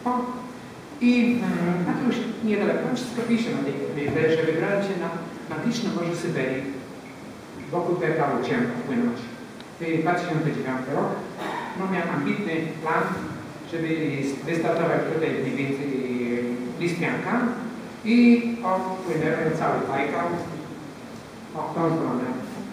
O, i a to już niedaleko, wszystko pisze na tej mapie, że wybrałem się na magiczne Morze Syberii. Wokół Bajkalu chciałem płynąć. 2009 rok. No, miałem ambitny plan, żeby wystartować tutaj mniej więcej Listmianka i płynąłem cały Bajkał w tą stronę.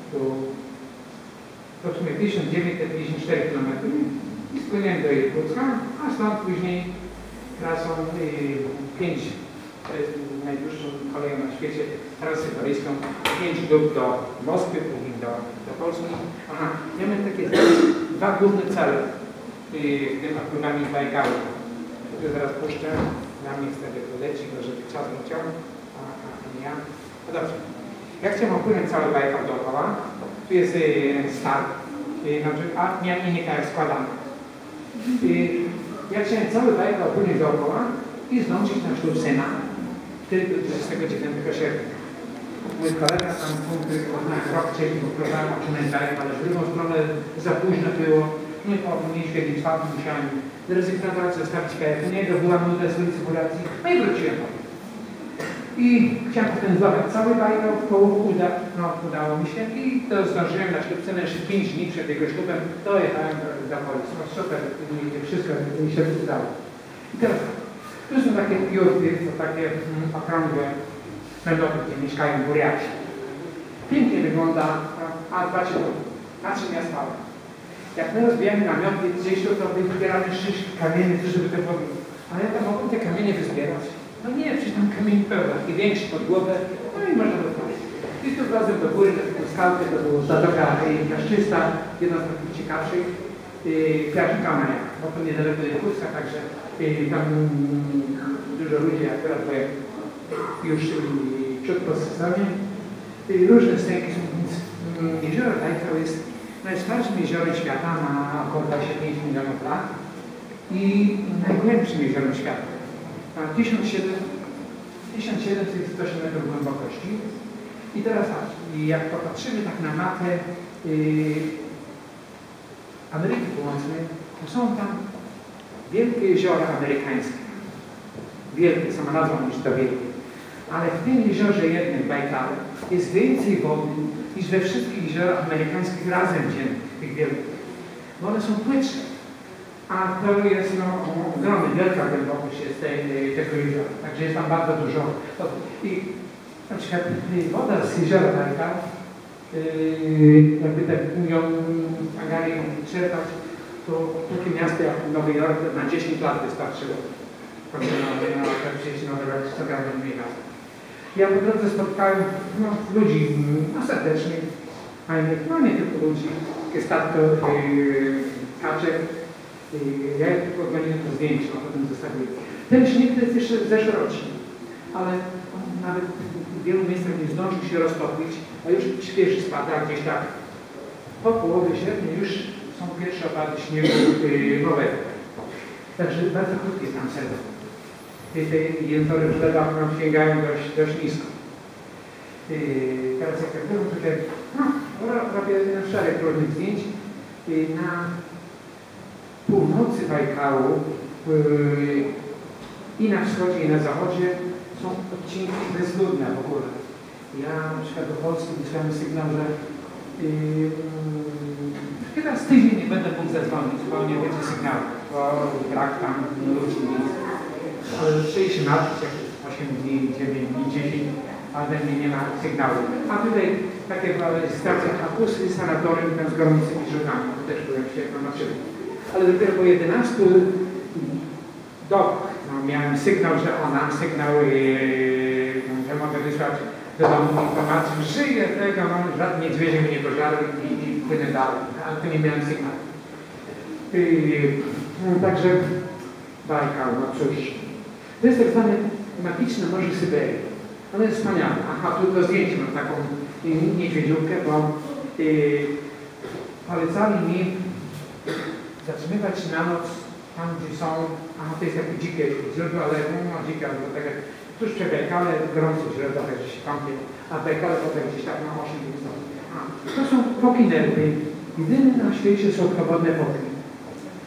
To w sumie 1954 km i spłynąłem do Irkucka, a stąd później trasą 5, to jest najdłuższą koleją na świecie, trasę paryską, 5 dróg do Moskwy, później do Polski. Aha, miałem takie dwa główne cele w tym pływaniu Bajkalu. To zaraz puszczę, na mnie wtedy poleci, żeby czas leciał, a nie ja. No dobrze. Ja chciałem opłynąć cały Bajkal dookoła. Tu jest start, a miałem inny składany. Ja chciałem cały Bajkal opłynąć dookoła i zdążyć na ślub syna, wtedy 29 sierpnia. Mój kolega tam, który poznałem rok wcześniej, bo próbowałem opłynąć Bajkal, ale w drugą stronę za późno było. Nie po nieświetnym czwartym musiałem zrezygnować, zostawić kajak u niego, była nuda swojej cywilizacji, no i wróciłem. I chciałem potem złapać cały Bajkal w koło, udało mi się i to zdążyłem na ślub cenę jeszcze 5 dni przed jego ślubem, dojechałem do Polski. No super, wszystko mi się udało. I teraz tu są takie jurty, to takie okrągłe namioty, gdzie mieszkają Burjaci. Pięknie wygląda, a patrzcie, na czym ja spałem. Jak my rozbijamy namioty gdzieś, to wybieramy szyszki, kamienie, żeby to było. Ale ja tam mogę te kamienie wyzbierać. No nie, przecież tam kamień pełno, taki większy pod głowę, no i można dostać. I tu wlazłem do góry, na taką skałkę, to była Zatoka Piaszczysta, jedna z takich ciekawszych, Piaszczykana, bo to niedaleko Irkucka, także tam dużo ludzi akurat już przed procesami. Różne stęki są, więc jezioro Bajkał jest najstarszym jeziorem świata, ma około 25 milionów lat i najgłębszym jeziorem świata. Ma 1708 metrów głębokości. I teraz tak, jak popatrzymy tak na mapę Ameryki Północnej, to są tam wielkie jeziora amerykańskie. Wielkie, sama nazwa niż to wielkie. Ale w tym jeziorze jednym, Bajkale, jest więcej wody niż we wszystkich jeziorach amerykańskich razem wziętych, tych wielkich. Bo one są płytsze. A to jest ogromna, wielka głębokość jest tego jeziora. Także jest tam bardzo dużo wody. I na przykład woda z jeziora Bajkal, jakby tak ją Angarii czerpać, to takie miasto jak Nowy Jork na 10 lat wystarczyło. Ja po drodze spotkałem ludzi serdecznych, nie tylko ludzi, takie statko kaczek. Ja tylko odganiłem to zdjęcie, a potem zostawiłem. Ten śnieg to jest jeszcze zeszłoroczny, ale nawet w wielu miejscach nie zdążył się roztopić, a już świeży spada gdzieś tak. Po połowie sierpnia już są pierwsze opady śniegu nowego. Także bardzo krótkie tam sezon. Te jęzory w żlebach sięgają dość nisko. Teraz jak byłem tutaj, robię szereg różnych zdjęć. Na północy Bajkału i na wschodzie i na zachodzie są odcinki bezludne w ogóle. Ja na przykład do Polski wysłałem sygnał, że chyba z tydzień nie będę mógł zadzwonić, bo nie będzie sygnału, bo brak tam ludzi. Ale zaczęli się martwić, jak 8 dni, 9 dni, 10, a we mnie nie ma sygnału. A tutaj takie stacja kampusy, sanatorium tam z gorącymi żółtami, to też byłem świetną na szybko. Ale dopiero po 11 dobach miałem sygnał, że sygnał, że mogę wysłać do domu informację, że żyję tego, żadne niedźwiedzie mnie nie pożarły i płynę dalej, ale tu nie miałem sygnału. Także Bajkał, no cóż. To jest tak zwane magiczne Morze Syberii. Ono jest wspaniałe. Aha, tu to zdjęcie mam taką niedźwiedziówkę, bo polecali mi zatrzymywać się na noc tam, gdzie są, to jest takie dzikie źródło, ale dzikie, albo tak jak tuż przy Bajkale, gorące źródło, także się kąpie, a Bajkale potem gdzieś tak na 8 dni. To są foki nerwy. Jedyne na świecie słodkowodne foki.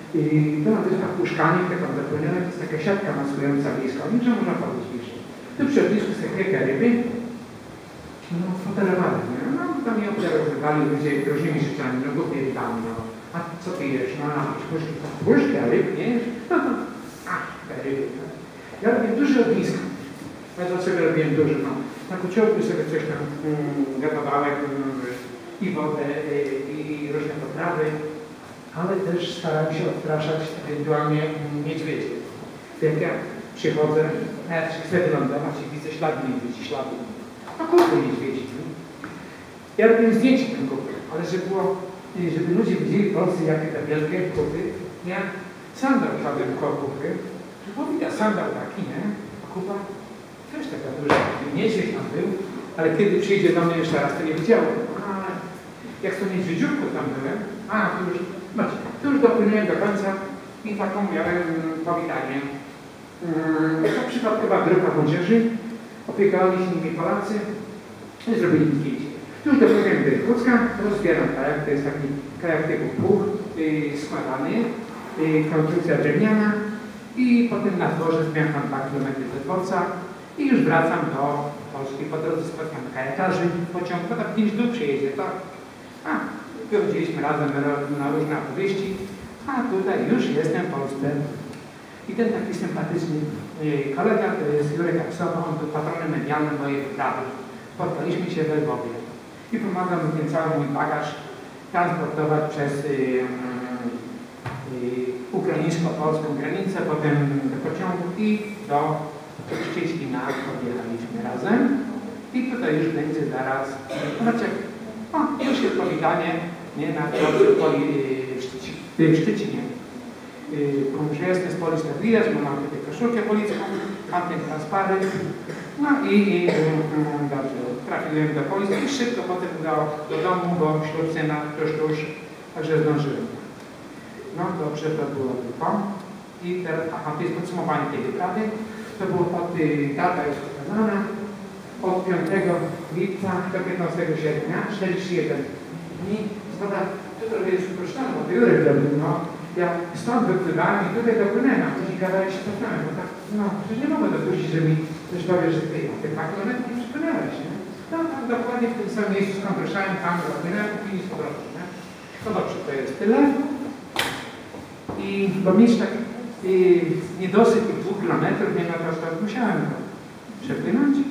I to na wyspach Puszkanik, taką dopłynęła, to jest taka siatka maskująca blisko, że można podejść bliżej. Tu przy ognisku są takie ryby, no fotelowane, nie? No tam je obserwowali ludzie różnymi rzeczami, no głupie rybami, no. A co ty jesz? No puszki, a ryb nie jesz? No to, te ryby. No. Ja robię duże ognisko. Ja dlaczego robiłem duże? No, na kociołku sobie coś tam gotowałem, i wodę, i różne potrawy, ale też starałem się odstraszać ewentualnie niedźwiedzie. Jak ja przychodzę, ja chcę wylądować i widzę ślady niedźwiedzi, ślady. No kupy niedźwiedzi. Ja robiłem zdjęcie tym kupy, ale żeby ludzie widzieli w Polsce, jakie te wielkie kupy, ja sandał kładłem koło kupy, bo widać sandał taki, nie? A kupa też taka duża. Niedźwiedź tam był, ale kiedy przyjdzie do mnie jeszcze raz, to nie widziałem. Jak z tą niedźwiedziówką tam byłem, tu już dopłynąłem do końca i taką miałem powitanie. To przypadkowa grupa młodzieży, opiekowali się nimi Polacy i zrobili zdjęcie. Tu już dopłynąłem do Irkucka, rozbieram kajak, to jest taki kajak typu puch, składany, konstrukcja drewniana i potem na dworze zmierzam 2 km do dworca i już wracam do Polski. Po drodze spotkam kajakarzy, pociąg, to tak 5 dni przyjedzie, tak? Wychodziliśmy razem na różne opowieści, a tutaj już jestem w Polsce. I ten taki sympatyczny kolega, to jest Jurek Aksowa, on był patronem medialnym mojej wyprawy. Spotkaliśmy się we Lwowie i pomagał mi ten cały mój bagaż transportować przez ukraińsko-polską granicę, potem do pociągu i do Szczecina podjechaliśmy razem. I tutaj już będzie zaraz, już jest powitanie, nie, na w Szczecinie. Że jestem z Polski, tak widać, bo mam tutaj koszulkę policką, mam ten transparent, no i dobrze, trafiłem do Polski i szybko potem do domu, bo ślub syna tuż, także zdążyłem. No dobrze, to było tylko. I teraz, to jest podsumowanie tej wyprawy. To było data jest pokazana. Od 5 lipca do 15 sierpnia, 41 dni. Zgoda, to trochę jest uproszczone, bo to Jurek robił, no. Ja stąd wypływałem i tutaj dopłynąłem, a później kawałek się cofnąłem, bo tak, no, przecież nie mogę dopuścić, że mi ktoś powie, że ty 2 km nie przypłynąłeś, nie? No, tak dokładnie w tym samym miejscu, skąd ruszałem, tam dopłynąłem i z powrotem, nie? No dobrze, to jest tyle. I bo mieć tak niedosyt tych 2 km, nie, no to musiałem przepłynąć.